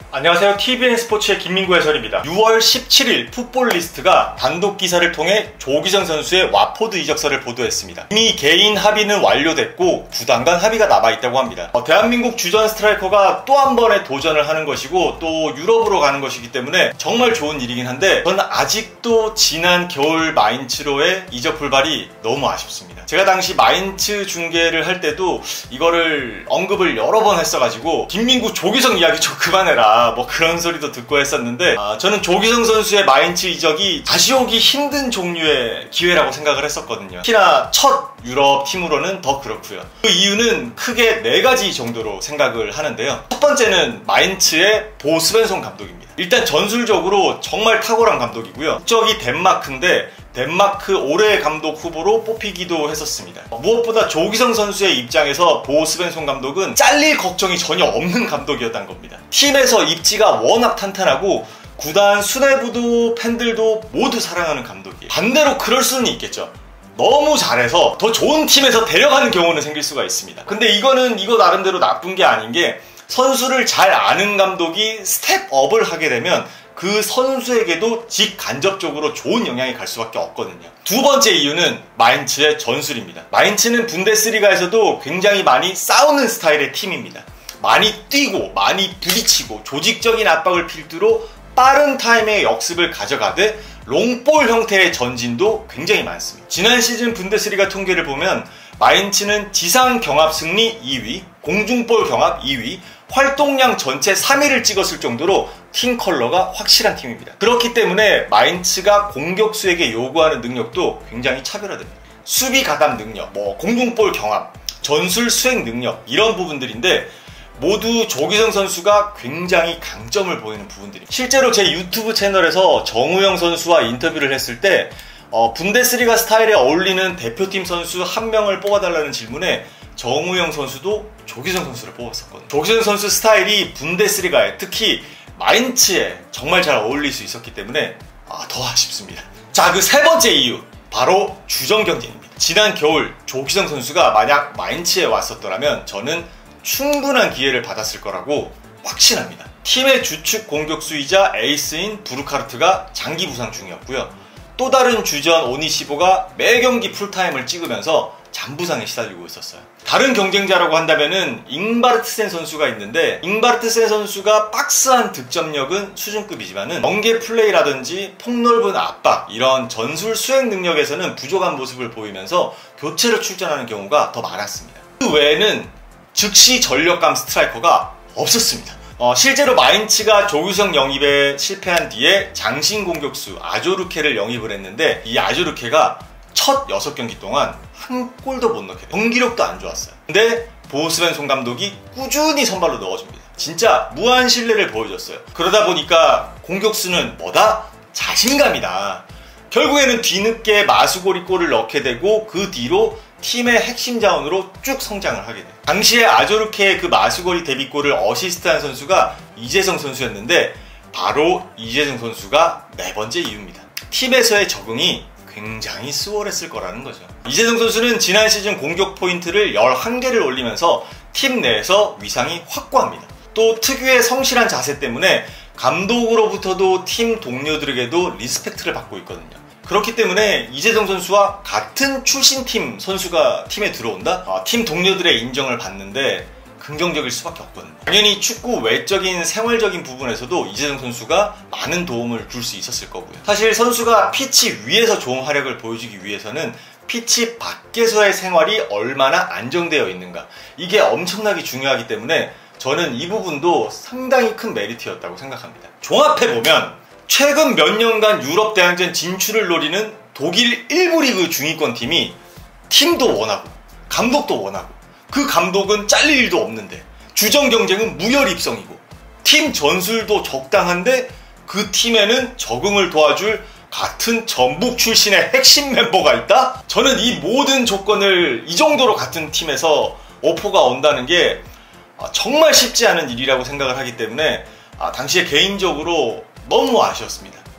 안녕하세요. TVN 스포츠의 김민구 해설입니다. 6월 17일 풋볼리스트가 단독 기사를 통해 조기성 선수의 와포드 이적설을 보도했습니다. 이미 개인 합의는 완료됐고 구단 간 합의가 남아있다고 합니다. 대한민국 주전 스트라이커가 또 한 번의 도전을 하는 것이고 또 유럽으로 가는 것이기 때문에 정말 좋은 일이긴 한데 저는 아직도 지난 겨울 마인츠로의 이적 불발이 너무 아쉽습니다. 제가 당시 마인츠 중계를 할 때도 이거를 언급을 여러 번 했어가지고 김민구 조기성 이야기 좀 그만해라 뭐 그런 소리도 듣고 했었는데 저는 조기성 선수의 마인츠 이적이 다시 오기 힘든 종류의 기회라고 생각을 했었거든요. 특히나 첫 유럽 팀으로는 더 그렇고요. 그 이유는 크게 4가지 정도로 생각을 하는데요. 첫 번째는 마인츠의 보 스벤손 감독입니다. 일단 전술적으로 정말 탁월한 감독이고요. 국적이 덴마크인데 덴마크 올해의 감독 후보로 뽑히기도 했었습니다. 무엇보다 조기성 선수의 입장에서 보 스벤손 감독은 잘릴 걱정이 전혀 없는 감독이었던 겁니다. 팀에서 입지가 워낙 탄탄하고 구단 수뇌부도 팬들도 모두 사랑하는 감독이에요. 반대로 그럴 수는 있겠죠. 너무 잘해서 더 좋은 팀에서 데려가는 경우는 생길 수가 있습니다. 근데 이거는 이거 나름대로 나쁜 게 아닌 게 선수를 잘 아는 감독이 스텝업을 하게 되면 그 선수에게도 직간접적으로 좋은 영향이 갈 수밖에 없거든요. 두 번째 이유는 마인츠의 전술입니다. 마인츠는 분데스리가에서도 굉장히 많이 싸우는 스타일의 팀입니다. 많이 뛰고 많이 부딪히고 조직적인 압박을 필두로 빠른 타임의 역습을 가져가되 롱볼 형태의 전진도 굉장히 많습니다. 지난 시즌 분데스리가 통계를 보면 마인츠는 지상 경합 승리 2위, 공중볼 경합 2위, 활동량 전체 3위를 찍었을 정도로 팀 컬러가 확실한 팀입니다. 그렇기 때문에 마인츠가 공격수에게 요구하는 능력도 굉장히 차별화됩니다. 수비 가담 능력, 공중볼 경합, 전술 수행 능력 이런 부분들인데 모두 조기성 선수가 굉장히 강점을 보이는 부분들입니다. 실제로 제 유튜브 채널에서 정우영 선수와 인터뷰를 했을 때 분데스리가 스타일에 어울리는 대표팀 선수 한 명을 뽑아달라는 질문에 정우영 선수도 조기성 선수를 뽑았었거든요. 조기성 선수 스타일이 분데스리가에 특히 마인츠에 정말 잘 어울릴 수 있었기 때문에 더 아쉽습니다. 자, 그 세 번째 이유 바로 주전 경쟁입니다. 지난 겨울 조기성 선수가 만약 마인츠에 왔었더라면 저는 충분한 기회를 받았을 거라고 확신합니다. 팀의 주축 공격수이자 에이스인 부르카르트가 장기 부상 중이었고요. 또 다른 주전 오니시보가 매 경기 풀타임을 찍으면서 잔부상에 시달리고 있었어요. 다른 경쟁자라고 한다면은 잉바르트센 선수가 있는데 잉바르트센 선수가 박스한 득점력은 수준급이지만은 연계 플레이라든지 폭넓은 압박 이런 전술 수행 능력에서는 부족한 모습을 보이면서 교체로 출전하는 경우가 더 많았습니다. 그 외에는 즉시 전력감 스트라이커가 없었습니다. 실제로 마인츠가 조규성 영입에 실패한 뒤에 장신 공격수 아조르케를 영입을 했는데 이 아조르케가 첫 6경기 동안 한 골도 못 넣게 돼요. 경기력도 안 좋았어요. 근데 보 스벤손 감독이 꾸준히 선발로 넣어줍니다. 진짜 무한 신뢰를 보여줬어요. 그러다 보니까 공격수는 뭐다? 자신감이다. 결국에는 뒤늦게 마수고리 골을 넣게 되고 그 뒤로 팀의 핵심 자원으로 쭉 성장을 하게 돼요. 당시에 아조르케의 그 마수거리 데뷔골을 어시스트한 선수가 이재성 선수였는데 바로 이재성 선수가 네 번째 이유입니다. 팀에서의 적응이 굉장히 수월했을 거라는 거죠. 이재성 선수는 지난 시즌 공격 포인트를 11개를 올리면서 팀 내에서 위상이 확고합니다. 또 특유의 성실한 자세 때문에 감독으로부터도 팀 동료들에게도 리스펙트를 받고 있거든요. 그렇기 때문에 이재성 선수와 같은 출신팀 선수가 팀에 들어온다? 팀 동료들의 인정을 받는데 긍정적일 수밖에 없거든요. 당연히 축구 외적인 생활적인 부분에서도 이재성 선수가 많은 도움을 줄 수 있었을 거고요. 사실 선수가 피치 위에서 좋은 활약을 보여주기 위해서는 피치 밖에서의 생활이 얼마나 안정되어 있는가 이게 엄청나게 중요하기 때문에 저는 이 부분도 상당히 큰 메리트였다고 생각합니다. 종합해보면 최근 몇 년간 유럽 대항전 진출을 노리는 독일 1부 리그 중위권 팀이 팀도 원하고 감독도 원하고 그 감독은 잘릴 일도 없는데 주전 경쟁은 무혈입성이고 팀 전술도 적당한데 그 팀에는 적응을 도와줄 같은 전북 출신의 핵심 멤버가 있다? 저는 이 모든 조건을 이 정도로 같은 팀에서 오퍼가 온다는 게 정말 쉽지 않은 일이라고 생각을 하기 때문에 당시에 개인적으로 너무 아쉬웠습니다.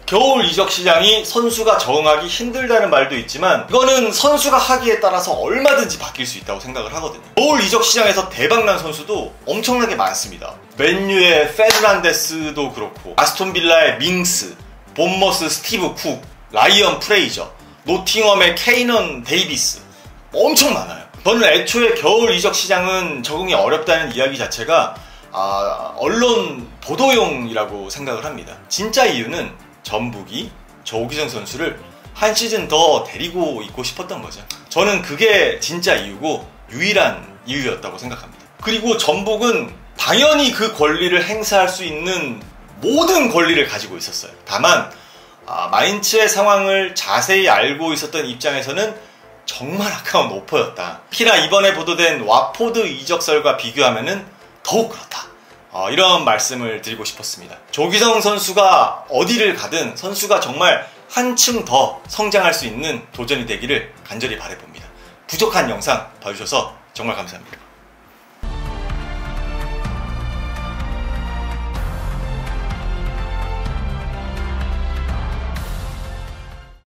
겨울 이적 시장이 선수가 적응하기 힘들다는 말도 있지만 이거는 선수가 하기에 따라서 얼마든지 바뀔 수 있다고 생각을 하거든요. 겨울 이적 시장에서 대박난 선수도 엄청나게 많습니다. 맨유의 페르난데스도 그렇고, 아스톤 빌라의 밍스, 본머스 스티브 쿡, 라이언 프레이저, 노팅엄의 케이넌 데이비스, 엄청 많아요. 저는 애초에 겨울 이적 시장은 적응이 어렵다는 이야기 자체가 언론 보도용이라고 생각을 합니다. 진짜 이유는 전북이 조기성 선수를 한 시즌 더 데리고 있고 싶었던 거죠. 저는 그게 진짜 이유고 유일한 이유였다고 생각합니다. 그리고 전북은 당연히 그 권리를 행사할 수 있는 모든 권리를 가지고 있었어요. 다만 마인츠의 상황을 자세히 알고 있었던 입장에서는 정말 아까운 오퍼였다. 특히나 이번에 보도된 와포드 이적설과 비교하면은 더욱 그렇다. 이런 말씀을 드리고 싶었습니다. 조기성 선수가 어디를 가든 선수가 정말 한층 더 성장할 수 있는 도전이 되기를 간절히 바라봅니다. 부족한 영상 봐주셔서 정말 감사합니다.